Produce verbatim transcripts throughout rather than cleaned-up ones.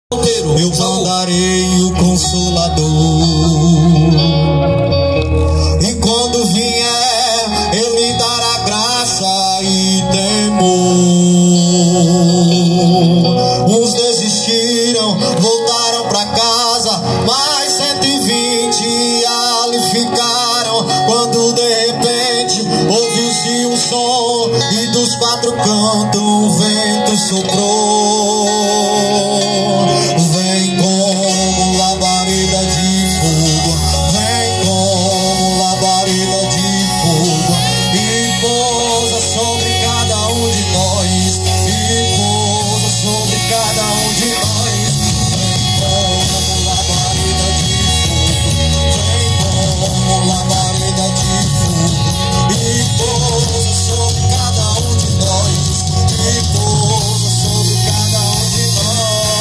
Eu mandarei o Consolador, e quando vier, Ele dará graça e temor. Uns desistiram, voltaram pra casa, mas cento e vinte ali ficaram. Quando de repente ouviu-se um som, e dos quatro cantos o vento soprou. Vem como labareda de fogo, vem como labareda de fogo, e pousa sobre cada um de nós, e pousa sobre cada um de nós. Vem como labareda de fogo, vem como labareda de fogo, e pousa sobre cada um de nós, e pousa sobre cada um de nós.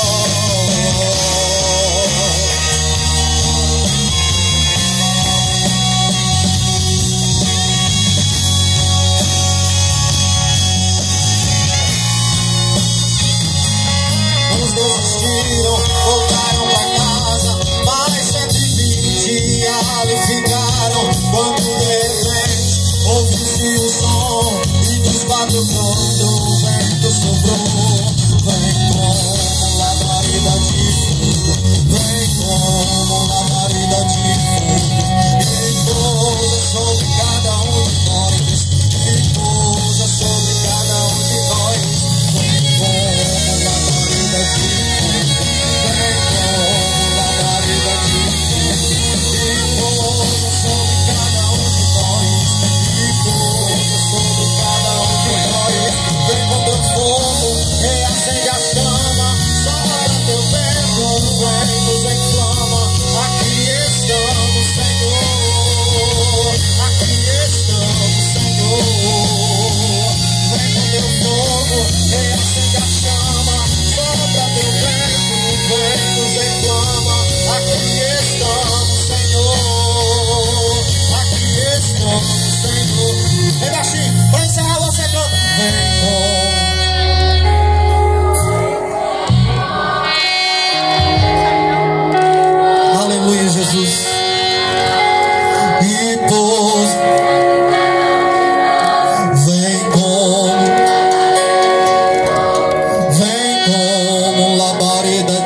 Uns desistiram, voltaram pra casa, mas cento e vinte ali ficaram. Quando de repente ouviu-se o som, e dos quatro cantos o vento soprou. Vem como labareda de fogo, vem como labareda de fogo, e pousa sobre cada um de nós, e pousa sobre cada um de nós. Vem como labareda de fogo, vem como labareda de fogo, e pousa sobre cada um de nós, e pousa sobre cada um de nós. Vem com teu fogo, reacende a chama, sopra teu vento, vem nos inflama. Aqui estamos, Senhor, aqui estamos, Senhor. Vem com teu fogo, reacende a chama, sopra teu vento, vem nos inflama. Aqui estamos, Senhor, aqui estamos, Senhor. Vem baixinho, pra encerrar você canta. Vem com Aleluia, Jesus. E pousa, vem como, vem como labareda